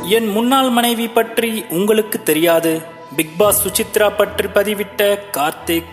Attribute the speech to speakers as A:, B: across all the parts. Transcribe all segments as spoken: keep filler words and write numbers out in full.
A: என் முன்னாள் மனைவி பற்றி உங்களுக்கு தெரியாது. பிக் பாஸ் சுசித்ரா பற்றி பதிவிட்ட கார்த்திக்.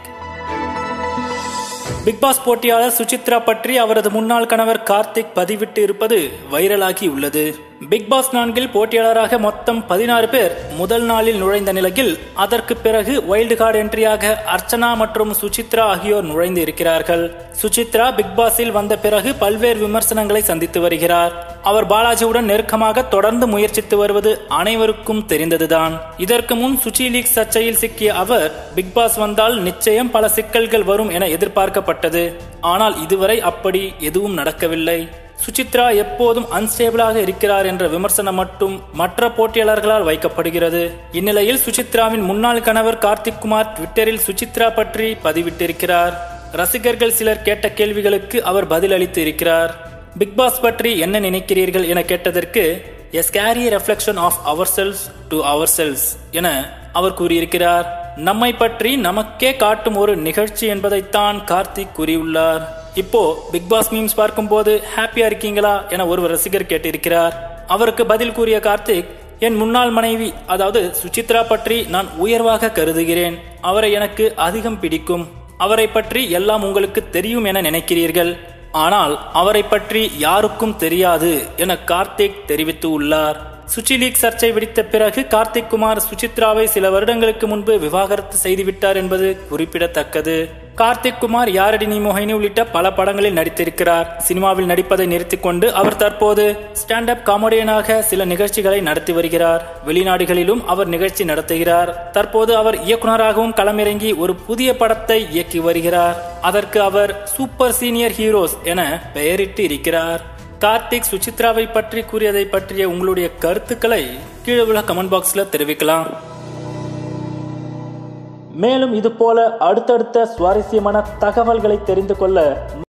A: பிக் பாஸ் போட்டியாளர் சுசித்ரா பற்றி அவரது முன்னாள் கணவர் கார்த்திக் பதிவிட்டு இருப்பது வைரலாகி உள்ளது. பிக் பாஸ் நான்கில் போட்டியாளராக மொத்தம் பதினாறு பேர் முதல் நாளில் நுழைந்த நிலையில் அதற்கு பிறகு வைல்டு கார்டு என்ட்ரியாக அர்ச்சனா மற்றும் சுசித்ரா ஆகியோர் நுழைந்து இருக்கிறார்கள். சுசித்ரா பிக் பாஸில் வந்த பிறகு பல்வேறு விமர்சனங்களை சந்தித்து வருகிறார். அவர் பாலாஜியுடன் நெருக்கமாக தொடர்ந்து முயற்சித்து வருவது அனைவருக்கும் தெரிந்ததுதான். இதற்கு முன் சுச்சி லீக் சர்ச்சையில் சிக்கிய அவர் பிக் பாஸ் வந்தால் நிச்சயம் பல சிக்கல்கள் வரும் என எதிர்பார்க்கப்பட்டது. ஆனால் இதுவரை அப்படி எதுவும் நடக்கவில்லை. சுசித்ரா எப்போதும் அன்ஸ்டேபிளாக இருக்கிறார் என்ற விமர்சனம் மட்டும் மற்ற போட்டியாளர்களால் வைக்கப்படுகிறது. இந்நிலையில் சுசித்ராவின் முன்னாள் கணவர் கார்த்திக் குமார் ட்விட்டரில் சுசித்ரா பற்றி பதிவிட்டிருக்கிறார். ரசிகர்கள் சிலர் கேட்ட கேள்விகளுக்கு அவர் பதில் அளித்து இருக்கிறார். பிக் பாஸ் பற்றி என்ன நினைக்கிறீர்கள் என கேட்டதற்கு a scary reflection of ourselves to ourselves என அவர் கூறியிருக்கிறார். நம்மை பற்றி நமக்கே காட்டும் ஒரு நிகழ்ச்சி என்பதைத்தான் கார்த்திக் கூறியுள்ளார். இப்போ பிக் பாஸ் மீம்ஸ் பார்க்கும் போது ஹாப்பியா இருக்கீங்களா என ஒரு ரசிகர் கேட்டிருக்கிறார். அவருக்கு பதில் கூறிய கார்த்திக், என் முன்னாள் மனைவி அதாவது சுசித்ரா பற்றி நான் உயர்வாக கருதுகிறேன். அவரை எனக்கு அதிகம் பிடிக்கும். அவரை பற்றி எல்லாம் உங்களுக்கு தெரியும் என நினைக்கிறீர்கள். ஆனால் அவரை பற்றி யாருக்கும் தெரியாது என கார்த்திக் தெரிவித்து உள்ளார். சுச்சி லீக் சர்ச்சை வெடித்த பிறகு கார்த்திக் குமார் சுசித்ராவை சில வருடங்களுக்கு முன்பு விவாகரத்து செய்துவிட்டார் என்பது குறிப்பிடத்தக்கது. கார்த்திக் குமார் யாரடி நீ மோகினி உள்ளிட்ட பல படங்களில் நடித்திருக்கிறார். சினிமாவில் நடிப்பதை நிறுத்திக் கொண்டு அவர் தற்போது ஸ்டாண்ட் அப் காமெடியனாக சில நிகழ்ச்சிகளை நடத்தி வருகிறார். வெளிநாடுகளிலும் அவர் நிகழ்ச்சி நடத்துகிறார். தற்போது அவர் இயக்குநராகவும் களமிறங்கி ஒரு புதிய படத்தை இயக்கி வருகிறார். அதற்கு அவர் சூப்பர் சீனியர் ஹீரோஸ் என பெயரிட்டு இருக்கிறார். கார்த்திக் சுசித்ராவை பற்றி கூறியதை பற்றிய உங்களுடைய கருத்துக்களை கீழே உள்ள கமெண்ட் பாக்ஸ்ல தெரிவிக்கலாம். மேலும் இது போல அடுத்தடுத்த சுவாரஸ்யமான தகவல்களை தெரிந்து கொள்ள